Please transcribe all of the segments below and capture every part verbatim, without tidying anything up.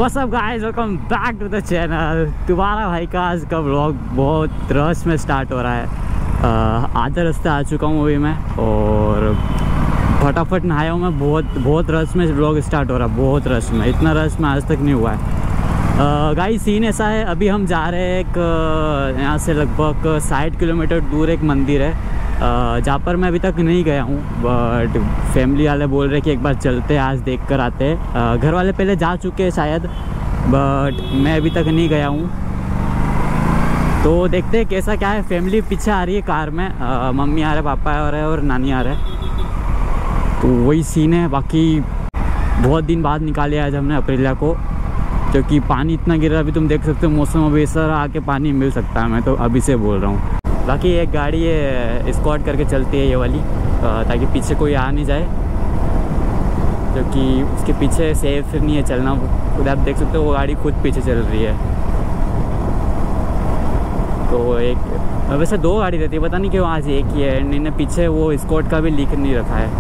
What's up guys, welcome back to the channel. तुम्हारा भाई का आज का व्लॉग बहुत रश में स्टार्ट हो रहा है। uh, आधा रास्ते आ चुका हूँ अभी मैं और फटाफट नहाया हूँ मैं। बहुत बहुत रश में व्लॉग स्टार्ट हो रहा है, बहुत रश में। इतना रश में आज तक नहीं हुआ है। गाइस uh, सीन ऐसा है, अभी हम जा रहे हैं एक uh, यहाँ से लगभग साठ किलोमीटर दूर एक मंदिर है uh, जहाँ पर मैं अभी तक नहीं गया हूँ। बट फैमिली वाले बोल रहे कि एक बार चलते हैं, आज देख कर आते हैं। uh, घर वाले पहले जा चुके हैं शायद, बट मैं अभी तक नहीं गया हूँ। तो देखते हैं कैसा क्या है। फैमिली पीछे आ रही है कार में, uh, मम्मी आ रहे, पापा आ रहे और नानी आ रहे। तो वही सीन है। बाकी बहुत दिन बाद निकाले आज हमने अप्रैलिया को, क्योंकि पानी इतना गिर रहा है। अभी तुम देख सकते हो मौसम, अभी ऐसा आके पानी मिल सकता है, मैं तो अभी से बोल रहा हूँ। बाकी एक गाड़ी है स्क्वाड करके चलती है ये वाली, ताकि पीछे कोई आ नहीं जाए, क्योंकि उसके पीछे सेफ नहीं है चलना। खुद आप देख सकते हो वो गाड़ी खुद पीछे चल रही है। तो एक वैसे दो गाड़ी रहती है, पता नहीं क्यों आज एक ही है। इन्होंने पीछे वो स्क्वाड का भी लिख नहीं रखा है।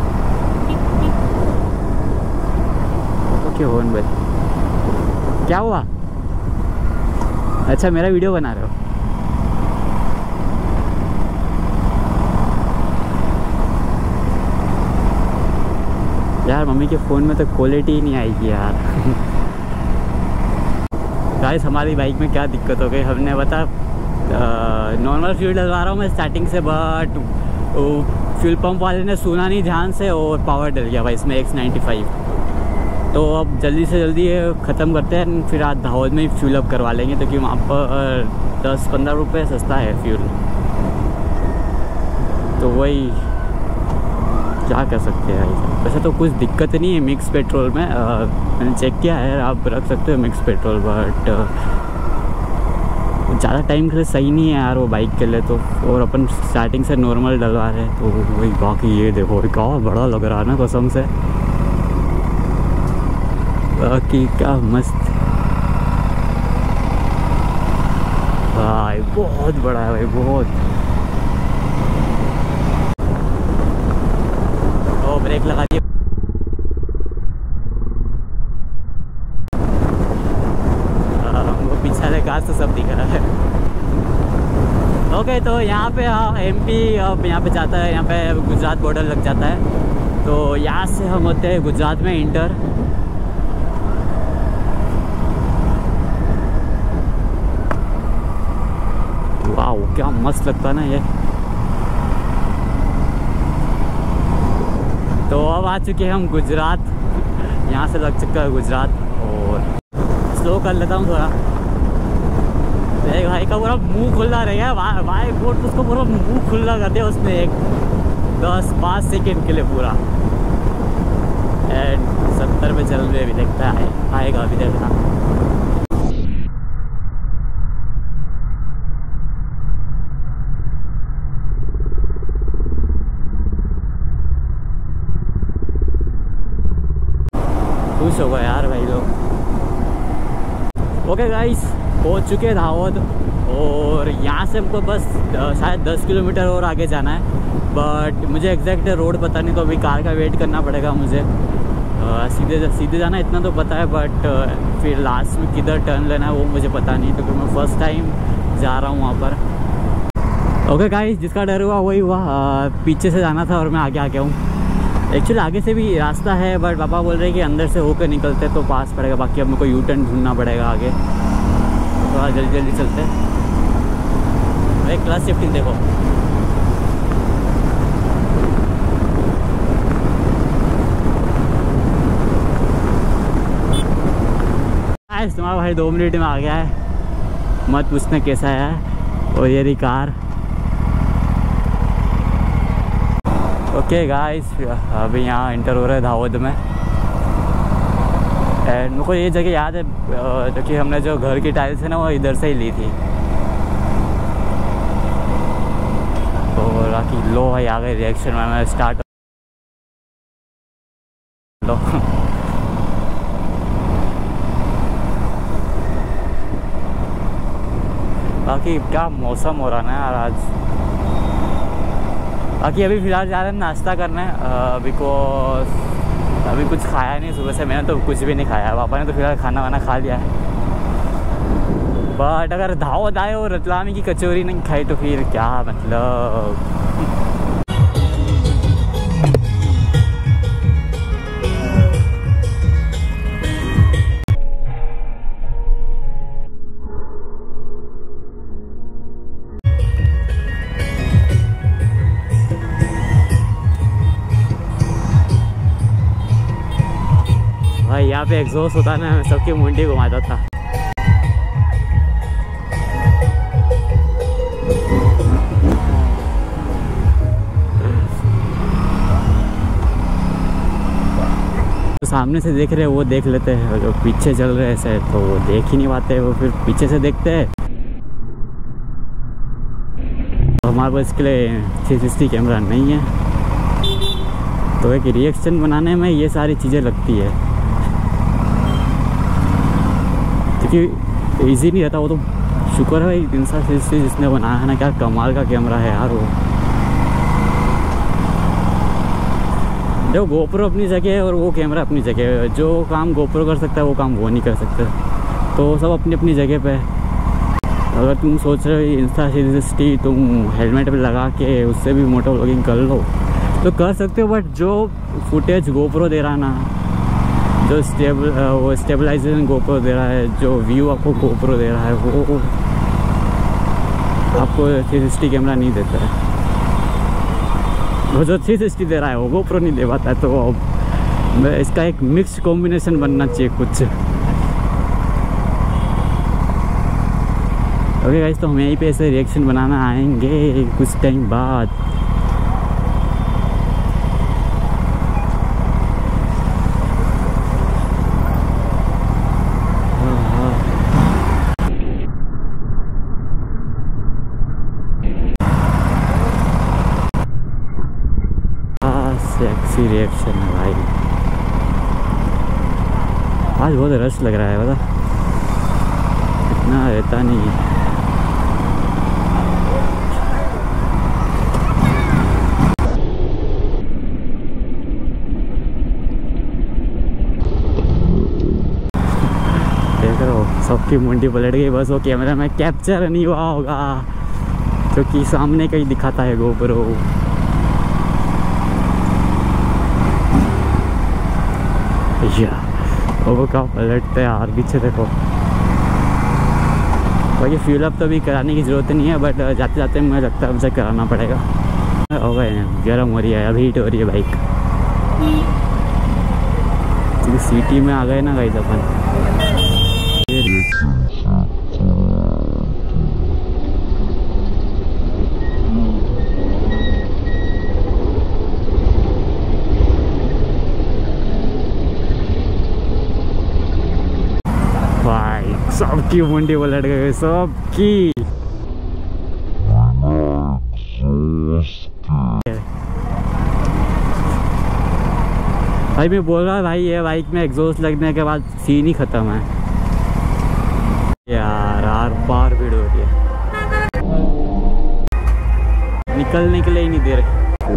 ओके होन भाई, क्या हुआ? अच्छा मेरा वीडियो बना रहे हो? यार मम्मी के फ़ोन में तो क्वालिटी ही नहीं आएगी यार। गाइस हमारी बाइक में क्या दिक्कत हो गई, हमने बता नॉर्मल फ्यूल डलवा रहा हूँ मैं स्टार्टिंग से, बट फ्यूल पंप वाले ने सुना नहीं ध्यान से और पावर डल गया भाई इसमें एक्स नाइन्टी फाइव। तो अब जल्दी से जल्दी ये ख़त्म करते हैं, फिर आज दाहोद में ही फ्यूल अप करवा लेंगे, क्योंकि वहाँ पर दस पंद्रह रुपये सस्ता है फ्यूल। तो वही क्या कर सकते हैं। वैसे तो कुछ दिक्कत नहीं है मिक्स पेट्रोल में, आ, मैंने चेक किया है, आप रख सकते हो मिक्स पेट्रोल। बट ज़्यादा टाइम के लिए सही नहीं है यार वो बाइक के लिए तो। और अपन स्टार्टिंग से नॉर्मल डलवा रहे हैं तो वही। बाकी ये देखो क्या बड़ा लग रहा है ना कसम से, बाकी क्या मस्त भाई, बहुत बड़ा है भाई, बहुत। ओ ब्रेक लगा दिए। हमको पीछे वाले कार से सब दिख रहा है। ओके तो यहाँ पे एमपी अब यहाँ पे जाता है, यहाँ पे गुजरात बॉर्डर लग जाता है। तो यहाँ से हम होते हैं गुजरात में इंटर। वाह क्या मस्त लगता है ना ये। तो अब आ चुके हैं हम गुजरात, यहाँ से लग चुका है गुजरात। और स्लो कर लेता हूँ थोड़ा। मेरे भाई का पूरा मुंह खुला रहेगा भाई, भाई बोट उसको पूरा मुंह खुला कर दिया उसने एक दस पाँच सेकेंड के लिए पूरा। एंड सत्तर पे चल रहे, अभी देखता है आएगा, अभी देखना। खुश हो गए यार भाई लोग। ओके गाइस पहुंच चुके हैं दाहोद, और यहाँ से हमको बस शायद दस किलोमीटर और आगे जाना है। बट मुझे एग्जैक्ट रोड पता नहीं, तो अभी कार का वेट करना पड़ेगा मुझे। आ, सीधे सीधे जाना इतना तो पता है, बट फिर लास्ट में किधर टर्न लेना है वो मुझे पता नहीं, क्योंकि मैं फर्स्ट टाइम जा रहा हूँ वहाँ पर। ओके गाइस जिसका डर हुआ वही हुआ। आ, पीछे से जाना था और मैं आगे आ गया हूँ। एक्चुअली आगे से भी रास्ता है, बट पापा बोल रहे हैं कि अंदर से होकर निकलते तो पास पड़ेगा। बाकी अब मेरे को यू टर्न ढूंढना पड़ेगा आगे, थोड़ा तो जल्दी जल्दी चलते हैं। भाई क्लास शिफ्टिंग देखो। आज तुम्हारा भाई दो मिनट में आ गया है, मत पूछना कैसा है। और ये रही कार। ओके गाइस अभी यहाँ इंटर हो रहा है दाहोद में। एंड मेरे को ये जगह याद है, जो कि हमने जो घर की टाइल्स है ना वो इधर से ही ली थी। तो बाकी लो भाई आ गए रिएक्शन में, मैं स्टार्ट लो। बाकी क्या मौसम हो रहा है ना यार आज। बाकी अभी फ़िलहाल जा रहे हैं नाश्ता करने, बिकॉज अभी कुछ खाया नहीं सुबह से, मैंने तो कुछ भी नहीं खाया। पापा ने तो फिलहाल खाना वाना खा लिया है। बट अगर दावत आए और रतलामी की कचौरी नहीं खाई तो फिर क्या मतलब। भाई यहाँ पे एग्जॉस्ट होता ना, सबकी मुंडी घुमाता था। तो सामने से देख रहे हैं वो देख लेते हैं, जो पीछे चल रहे ऐसे तो वो देख ही नहीं पाते, वो फिर पीछे से देखते हैं। तो हमारे पास इसके लिए थ्री सिक्सटी कैमरा नहीं है, तो एक रिएक्शन बनाने में ये सारी चीज़ें लगती है, क्योंकि ईजी नहीं रहता। वो तो शुक्र है भाई इंस्टा थ्री सिक्सटी जिसने बनाया है ना, क्या कमाल का कैमरा है यार। वो देखो गोप्रो अपनी जगह है और वो कैमरा अपनी जगह है। जो काम गोप्रो कर सकता है वो काम वो नहीं कर सकता, तो सब अपनी अपनी जगह पे है। अगर तुम सोच रहे हो इंस्टा थ्री सिक्सटी तुम हेलमेट पे लगा के उससे भी मोटो व्लॉगिंग कर लो तो कर सकते हो, बट जो फुटेज गोप्रो दे रहा ना, जो स्टेबल वो स्टेबलाइजेशन गोप्रो दे रहा है, जो व्यू आपको गोप्रो दे रहा है, वो आपको थ्री सिक्सटी कैमरा नहीं देता है। वो जो थ्री सिक्सटी दे रहा है वो गोप्रो नहीं दे पाता है। तो अब इसका एक मिक्स कॉम्बिनेशन बनना चाहिए कुछ। ओके गाइस, तो हम यहीं पे ऐसे रिएक्शन बनाना आएंगे कुछ टाइम बाद। सेक्सी रिएक्शन है भाई, आज बहुत रश लग रहा है, पता इतना रहता नहीं है। देख रहे हो सबकी मुंडी पलट गई, बस वो कैमरा में कैप्चर नहीं हुआ होगा क्योंकि सामने कहीं दिखाता है गोप्रो। या वो क्या पलटते हैं यार, पीछे देखो। बाकी फ्यूल अप तो अभी कराने की ज़रूरत नहीं है, बट जाते जाते मुझे लगता है मुझे कराना पड़ेगा। हो गए गर्म हो रही है, अभी हीट हो रही है बाइक। सिटी में आ गए ना गाइस अपन। सबकी मुंडी पलट गई, सबकी। भाई मैं बोल रहा भाई ये बाइक में एग्जॉस्ट लगने के बाद सीन ही खत्म है यार। आर पार भीड़ हो रही है, निकलने के लिए ही नहीं दे रहे।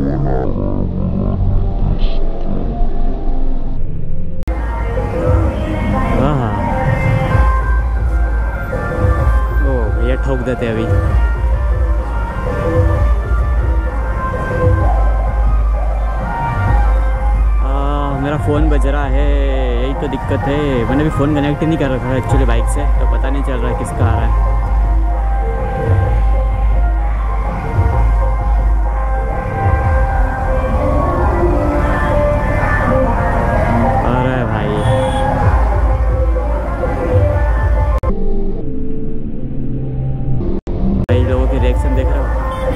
ठोक देते अभी। आ, मेरा फ़ोन बज रहा है, यही तो दिक्कत है। मैंने भी फ़ोन कनेक्ट नहीं कर रखा है एक्चुअली बाइक से, तो पता नहीं चल रहा है किसका आ रहा है। अरे भाई लोगों की रिएक्शन देख रहे हो।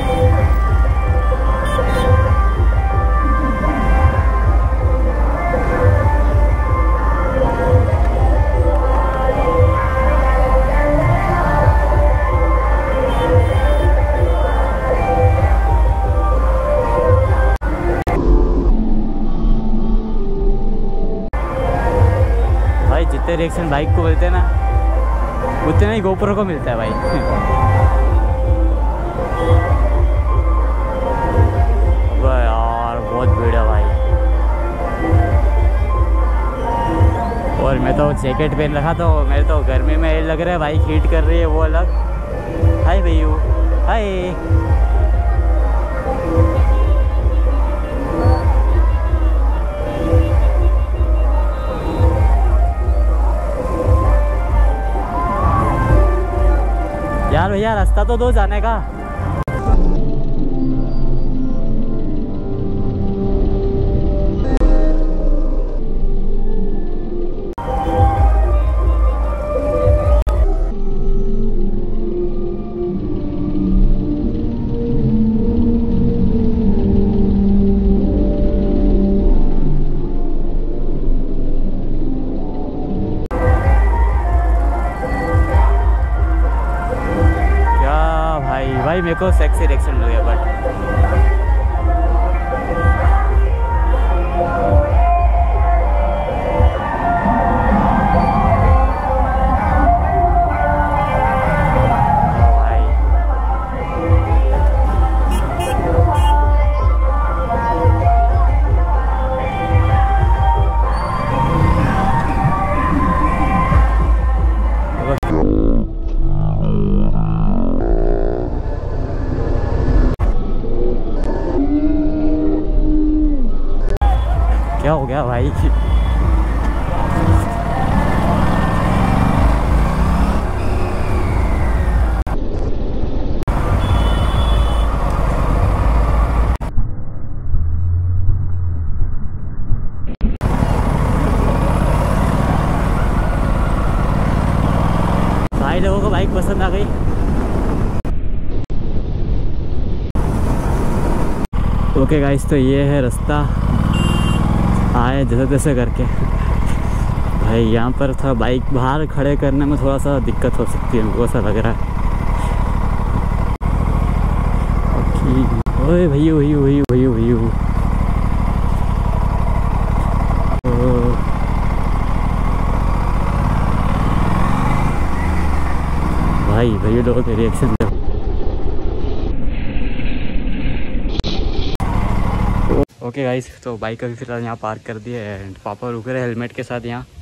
भाई जितने रिएक्शन बाइक को मिलते हैं ना उतने ही गोप्रो को मिलता है भाई। वाह यार बहुत भीड़ है भाई। मैं तो जैकेट पहन रखा तो मेरे तो गर्मी में लग रहा है, बाइक हीट कर रही है वो अलग। हाय भैयू, हाय। यार भैया रास्ता तो दो जाने का। भाई मेरे को सेक्सी रिएक्शन मिल गया बट क्या हो गया भाई? भाई लोगों को बाइक पसंद आ गई। ओके गाइस, तो ये है रास्ता, आए जैसे तैसे करके। भाई यहाँ पर था बाइक बाहर खड़े करने में थोड़ा सा दिक्कत हो सकती है, हमको ऐसा लग रहा है। ओए भैया भैया भैया भैया भैया भाई भैया लोगों के रिएक्शन। ओके गाइस, तो बाइक अभी फिलहाल यहाँ पार्क कर दिए एंड पापा रुक रहे हेलमेट के साथ यहाँ।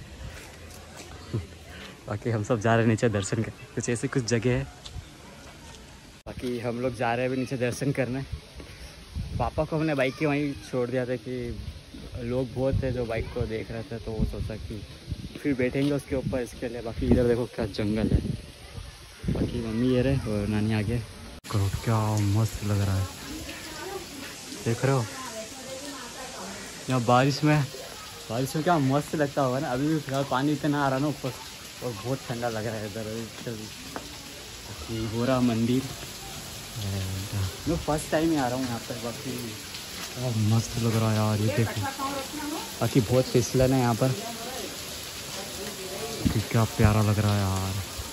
बाकी हम सब जा रहे हैं नीचे दर्शन करने, कुछ ऐसी कुछ जगह है। बाकी हम लोग जा रहे हैं अभी नीचे दर्शन करने। पापा को हमने बाइक के वहीं छोड़ दिया था कि लोग बहुत थे जो बाइक को देख रहे थे, तो वो सोचा कि फिर बैठेंगे उसके ऊपर, इसके लिए। बाकी इधर देखो क्या जंगल है। बाकी मम्मी ये रहे और नानी आगे। करो क्या मस्त लग रहा है, देख रहे हो यहाँ बारिश में। बारिश में क्या मस्त लगता होगा ना। अभी भी फिलहाल पानी इतना आ रहा ना ऊपर और बहुत ठंडा लग रहा है इधर। गोरा मंदिर, मैं फर्स्ट टाइम ही आ रहा हूँ यहाँ पर। बाकी बहुत मस्त लग रहा है यार, ये देखो। बाकी बहुत फिसलन है यहाँ पर, क्या प्यारा लग रहा है यार।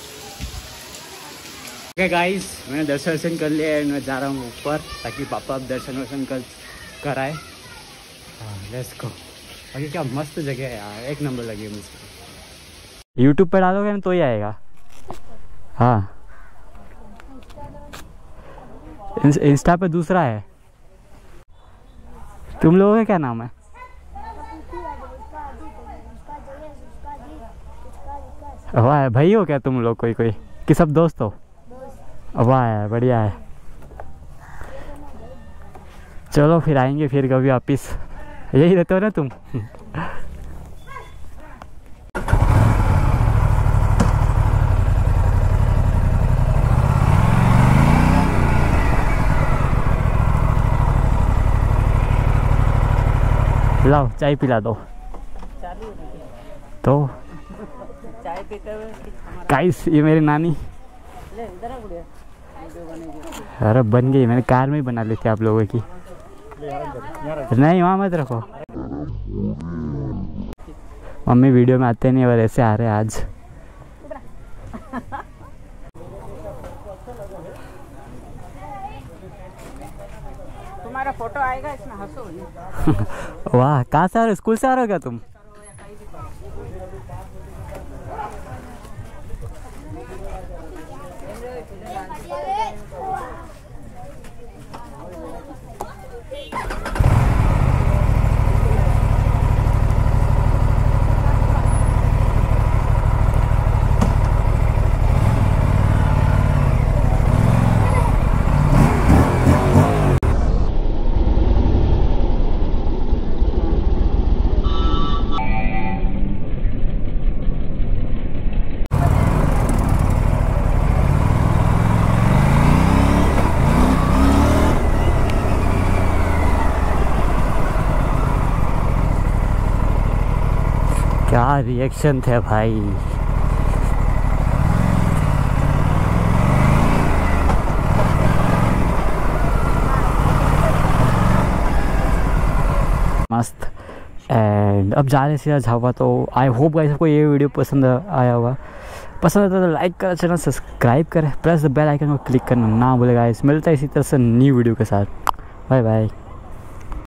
ओके गाइस, मैंने दर्शन वर्शन कर लिया एंड मैं जा रहा हूँ ऊपर ताकि पापा अब दर्शन वर्शन कर कराए। हाँ लेट्स गो। बाकी क्या मस्त जगह है यार, एक नंबर लगी मुझे। यूट्यूब पे डालोगे ना तो ही आएगा। हाँ इंस्टा पे दूसरा है। तुम लोगों का क्या नाम है? वाह भाई हो क्या तुम लोग, कोई कोई कि सब दोस्त हो? वाह है, बढ़िया है। चलो फिर आएंगे फिर कभी वापिस, यही रहते हो ना तुम? लाओ चाय पिला दो तो। चाय पीते हुए गाइस, ये मेरी नानी। अरे बन गई, मैंने कार में ही बना ली थी आप लोगों की। नहीं वहाँ मत रखो, मम्मी वीडियो में आते नहीं और ऐसे आ रहे आज। तुम्हारा फोटो आएगा इसमें, हंसो। वाह, कहाँ से आ रहे हो? स्कूल से आ रहे हो क्या तुम? क्या रिएक्शन थे भाई। मस्त। एंड अब जाने से झावा तो आई होप गाइस आपको ये वीडियो पसंद आया होगा। पसंद आता तो लाइक करें, चैनल सब्सक्राइब करें, प्रेस द बेल आइकन को क्लिक करना ना भूलें गाइस। मिलता है इसी तरह से न्यू वीडियो के साथ। Bye bye.